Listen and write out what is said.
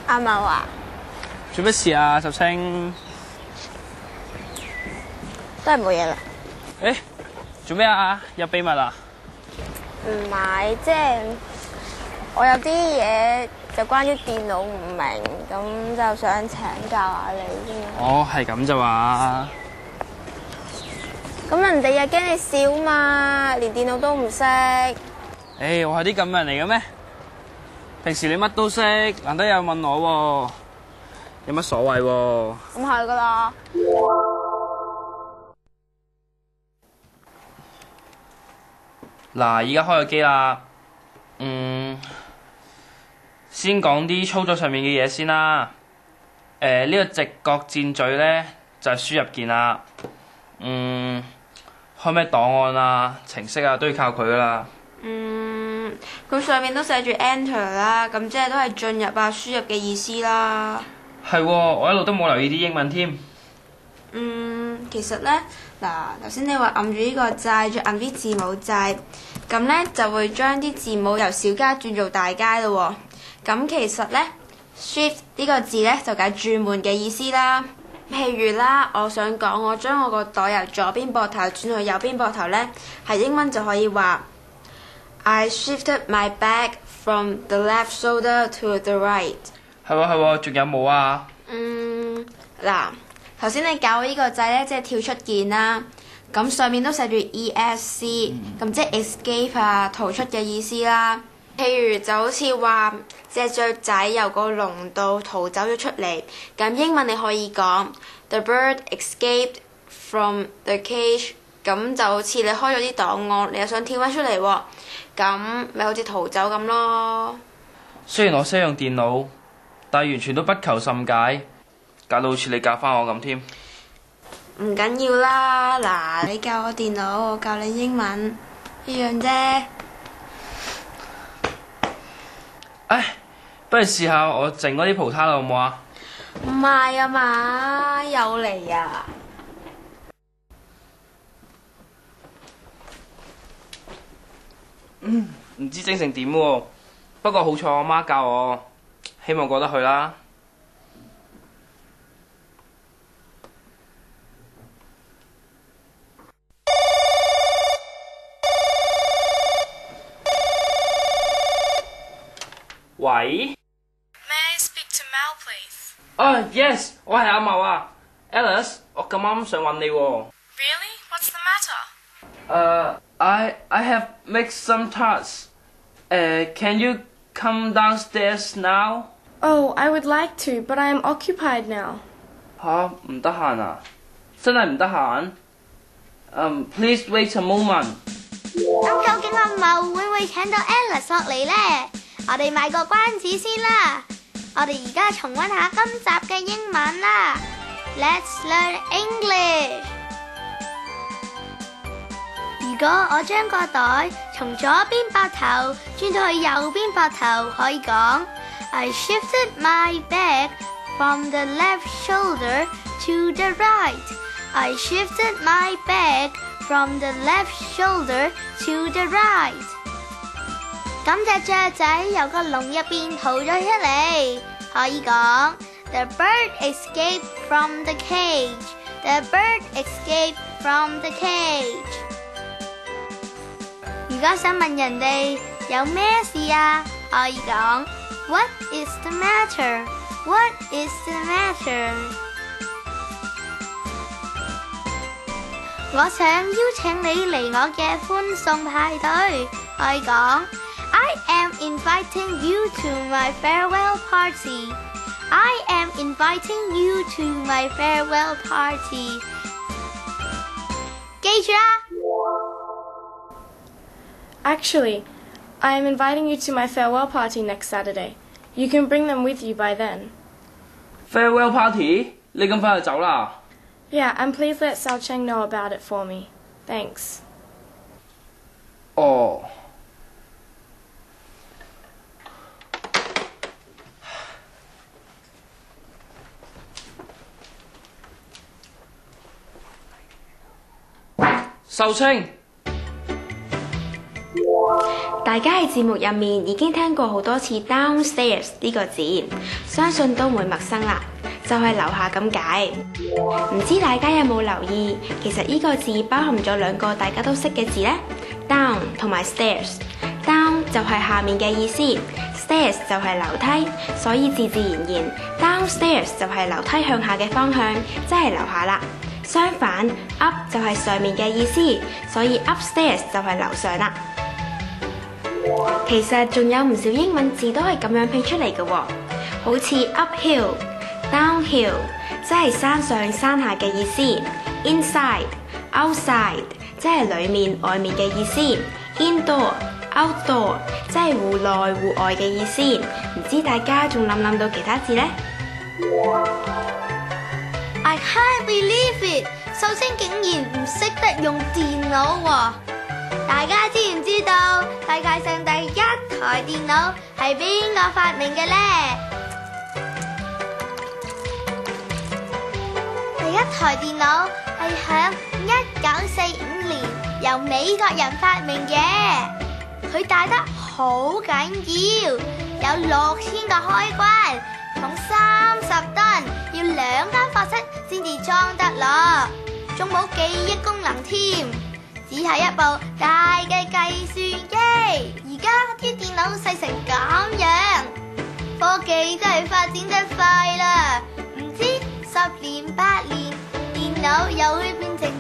阿茂啊， 做乜事啊，秀清？ 都係冇嘢啦。 誒，做咩啊？有秘密啊？ 唔係，即係我有啲嘢就關於電腦唔明，咁就想請教下你啫嘛。 哦，係咁咋嘛？ 咁人哋又驚你笑嘛，連電腦都唔識。 我係啲咁嘅人嚟嘅咩？平時你乜都識，難得有人問我喎，有乜所謂喎？ 咁係噶啦。 嗱，依家開個機啦。先講啲操作上面嘅嘢先啦。呢個直角箭嘴咧就係輸入鍵啦。開咩檔案啊、程式啊都要靠佢噶啦。 佢上面都寫住 Enter 啦，咁即係都係進入啊、輸入嘅意思啦。 係喎，我一路都冇留意啲英文添。 其實咧，頭先你話按住呢個掣，再按啲字母掣，咁咧就會將啲字母由小加轉做大加咯喎。咁其實咧 ，Shift 呢個字咧就解轉換嘅意思啦。譬如啦，我想講我將我個袋由左邊膊頭轉去右邊膊頭咧，係英文就可以話 I shifted my bag from the left shoulder to the right。 係喎，仲有冇啊？ 頭先你教呢個掣咧，即係跳出鍵啦。咁上面都寫住 ESC，咁即係 escape 啊，逃出嘅意思啦。譬如就好似話隻雀仔由個籠度逃走咗出嚟，咁英文你可以講 The bird escaped from the cage。咁就好似你開咗啲檔案，你又想跳翻出嚟喎，咁咪好似逃走咁咯。 雖然我識用電腦，但係完全都不求甚解，搞到好似你教翻我咁添。 唔緊要啦，你教我電腦，我教你英文，一樣啫。 不如試下我整嗰啲葡撻啦，好唔好啊？ 唔係啊嘛，又嚟啊！ 唔知整成點喎，不過好彩我媽教我，希望過得去啦。喂 May I speak to Mel, please? Yes， 我係阿茂啊 ，Alice， 我咁啱想揾你喎。 Really? What's the matter? I have made some tarts. Can you come downstairs now? Oh, I would like to, but I am occupied now. 吓，唔得閒啊？真係唔得閒？Please wait a moment. 咁究竟阿茂會唔會請到 Alice 落嚟呢？我哋賣個關子先啦。我哋而家重溫下今集嘅英文啦。Let's learn English。如果我將個袋從左邊膊頭轉到去右邊膊頭，可以講 I shifted my bag from the left shoulder to the right. I shifted my bag from the left shoulder to the right. 咁隻雀仔由個籠入邊逃咗出嚟，可以講 The bird escaped from the cage. The bird escaped from the cage. 如果想問人哋有咩事啊，可以講 What is the matter? What is the matter? 我想邀請你嚟我嘅歡送派對，可以講I am inviting you to my farewell party. I am inviting you to my farewell party. 記住啦。 Actually, I am inviting you to my farewell party next Saturday. You can bring them with you by then. Farewell party？ 你咁快就走啦？ Yeah, and please let Sao Cheng know about it for me. Thanks. 哦。秀清。 大大家喺節目入面已經聽過好多次 downstairs 呢個字，相信都唔會陌生啦，就係樓下咁解。唔知大家有冇留意，其實呢個字包含咗兩個大家都識嘅字呢？ down 同埋 stairs。down 就係下面嘅意思 ，stairs 就係樓梯，所以自然downstairs 就係樓梯向下嘅方向，即係樓下啦。相反 up 就係上面嘅意思，所以 upstairs 就係樓上啦。其實仲有唔少英文字都係咁樣拼出嚟嘅喎，好似 uphill、downhill， 即係山上山下嘅意思 ；inside、outside， 即係裡面外面嘅意思 ；indoor、outdoor， 即係戶內戶外嘅意思。唔知大家仲諗到其他字呢？ I can't believe it！ 秀清竟然唔識得用電腦喎！大家知唔知道世界上第一台電腦係邊個發明嘅呢？第一台電腦係響1945年由美國人發明嘅，佢大得好緊要，有6000個開關，重30噸，要2間課室先至裝得落，仲冇記憶功能添。只係一部大嘅計算機，而家啲電腦細成咁樣，科技真係發展得快啦！唔知10年8年，電腦又會變成